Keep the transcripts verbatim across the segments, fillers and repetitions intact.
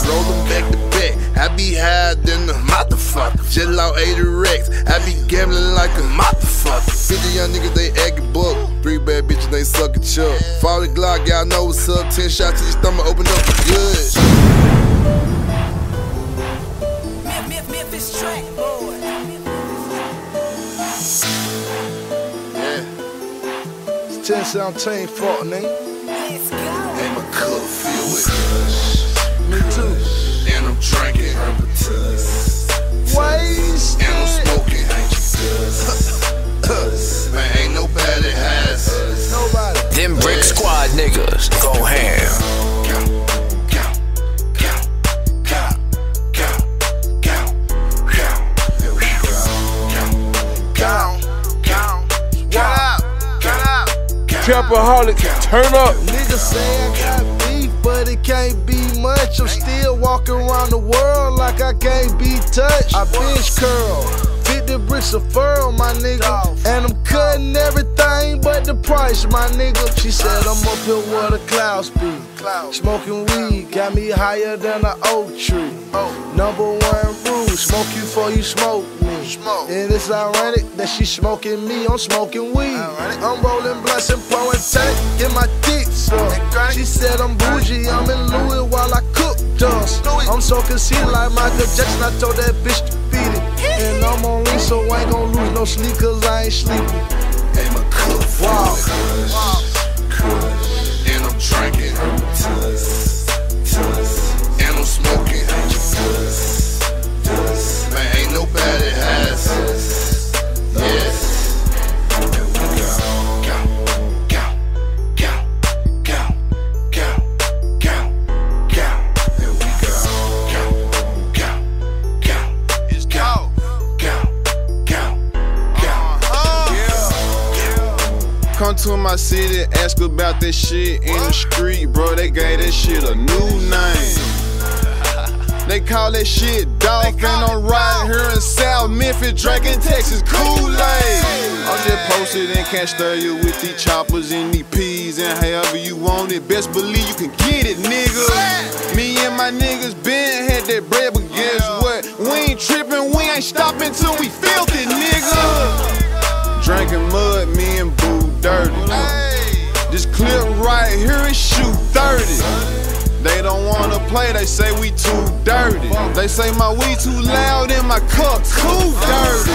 rollin' back to back. I be higher than a motherfucker. Just lost eighty racks. I be gambling like a motherfucker. fifty young niggas, they actin' buck. Three bad bitches, they suckin' chuck. forty Glock, y'all know what's up. Ten shots to your stomach, open up for good. Memphis track, boy. Yeah. It's ten seventeen fault, nigga. Let's go. And my cup filled with kush. Me too. And I'm drinking herbatus. Wasted. And I'm smoking hanky. Man, ain't nobody has us. Nobody. Them brick squad niggas go ham. Trapaholic, turn up. Niggas say I got beef, but it can't be much. I'm still walking around the world like I can't be touched. I bench curl, fifty bricks of fur, my nigga. And I'm cutting everything but the price, my nigga. She said I'm up here where the clouds be. Smoking weed, got me higher than an oak tree. Number one rule, smoke you before you smoke me. And it's ironic that she smoking me, I'm smoking weed. I'm rolling blunts and pouring tank in my dicks up. She said I'm bougie, I'm in Louis while I cook dust. I'm so conceited like Michael Jackson, I told that bitch to beat it. And I'm on lean, so I ain't gon' lose no sleep, cause I ain't sleeping. And my cup full of kush, kush. And I'm drinking herbatus, tuss. And I'm smoking hanky-tuss, tuss. Man, ain't nobody has us. Yes. And we go, go, go, go, go, go, go, go. And we go, go, go, go. It's go, go, go, go. Come to my city, ask about that shit in the street, bro. They gave that shit a new name. They call that shit Dolphin. I'm riding here in South Memphis, drinking Texas Kool-Aid. I'm just posted and can't stir you with these choppers and these peas and however you want it. Best believe you can get it, nigga. Me and my niggas been had that bread, but guess what? We ain't tripping, we ain't stopping till we filthy, nigga. Drinking mud, me and Boo dirty. This clip right here is shoot thirty. They don't wanna play, they say we too dirty. They say my weed too loud and my cup too dirty.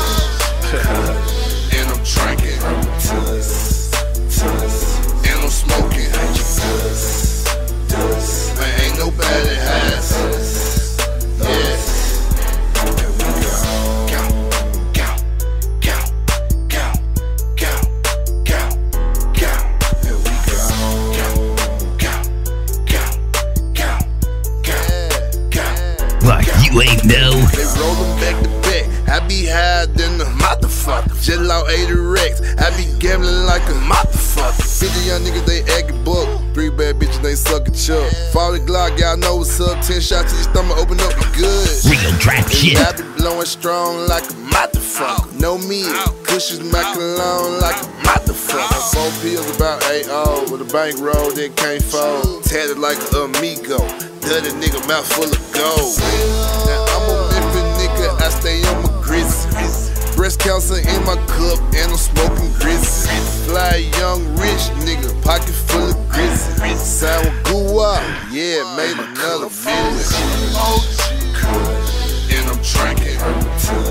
And I'm drinking herbatus, tuss. And I'm smoking hanky-tuss, tuss. Man, ain't nobody has us. Yes. And we go, go, go, go, go, go, go, go. And we go, go, go, go, go, go. Like you ain't know. They rollin' back to back. I be higher than a motherfucker. Just lost eighty racks. I be gambling like a motherfucker. fifty young niggas, they actin' buck. Three bad bitches, they suckin' chuck. forty Glock, y'all know what's up. Ten shots to your stomach, open up for good. Real trap shit. I be blowing strong like a motherfucker. No me, cushions my cologne like a motherfucker. Four pills about eight oh with a bankroll that can't fold. Tatted like a amigo. Dirty nigga, mouth full of gold. Now I'm a Memphis nigga, I stay on my grits. Breast cancer in my cup, and I'm smoking grits. Fly young rich nigga, pocket full of grits. Sour goo up, yeah, made another million. And I'm drinking herbatus.